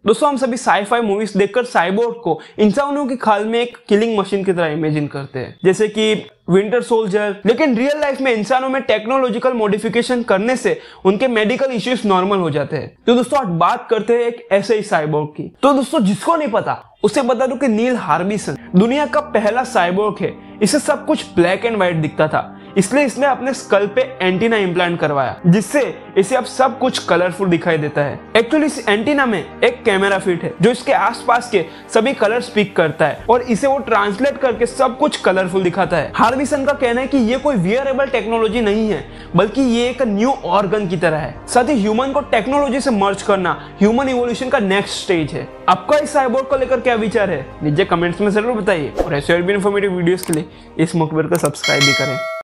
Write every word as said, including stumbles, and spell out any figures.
दोस्तों हम सभी साई-फाई मूवीज देखकर साइबोर्ग को इंसानों की खाल में एक किलिंग मशीन की तरह इमेजिन करते हैं, जैसे कि विंटर सोल्जर। लेकिन रियल लाइफ में इंसानों में टेक्नोलॉजिकल मॉडिफिकेशन करने से उनके मेडिकल इश्यूज नॉर्मल हो जाते हैं। तो दोस्तों आज बात करते हैं एक ऐसे ही साइबोर्ग की। तो दोस्तों जिसको नहीं पता उसे बता दूं कि नील हार्बिसन दुनिया का पहला साइबोर्ग है। इसे सब कुछ ब्लैक एंड व्हाइट दिखता था, इसलिए इसने अपने स्कल पे एंटीना इम्प्लांट करवाया, जिससे इसे अब सब कुछ कलरफुल दिखाई देता है। एक्चुअली इस एंटीना में एक कैमरा फिट है जो इसके आसपास के सभी कलर पिक करता है और इसे वो ट्रांसलेट करके सब कुछ कलरफुल दिखाता है। हार्बिसन का कहना है कि ये कोई वियरेबल टेक्नोलॉजी नहीं है, बल्कि ये एक न्यू ऑर्गन की तरह है। साथ ही ह्यूमन को टेक्नोलॉजी से मर्ज करना ह्यूमन इवोल्यूशन का नेक्स्ट स्टेज है। आपका इस साइबोर्ग को लेकर क्या विचार है नीचे कमेंट्स में जरूर बताइए और ऐसे और भी इन्फॉर्मेटिव वीडियोस के लिए इस मुखबिर को सब्सक्राइब भी करें।